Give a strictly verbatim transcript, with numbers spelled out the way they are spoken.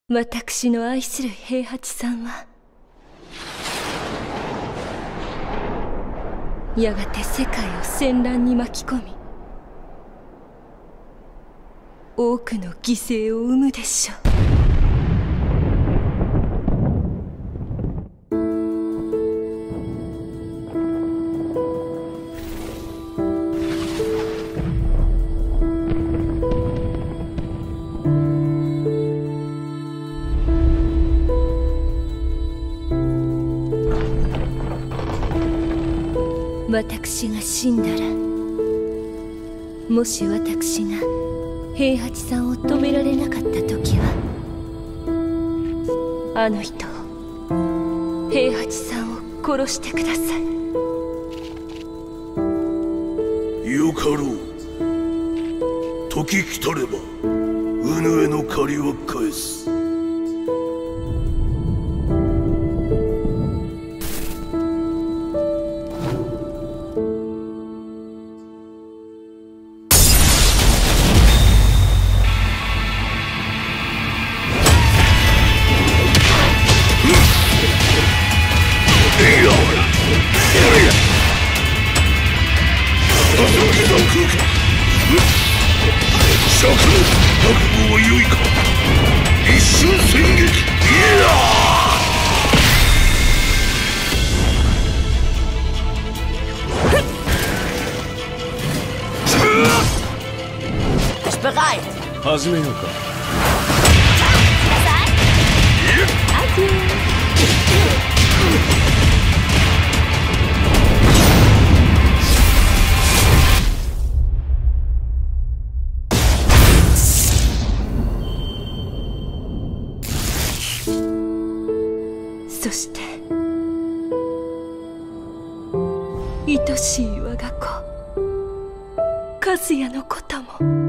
私の愛する平八さんはやがて世界を戦乱に巻き込み多くの犠牲を生むでしょう。私が死んだら、もし私が平八さんを止められなかった時は、あの人を平八さんを殺してください。 よかろう。時来たればうぬへの借りは返す。釈の覚悟は良いか。一瞬戦撃。いや始めようか。 そして愛しい我が子和也のことも。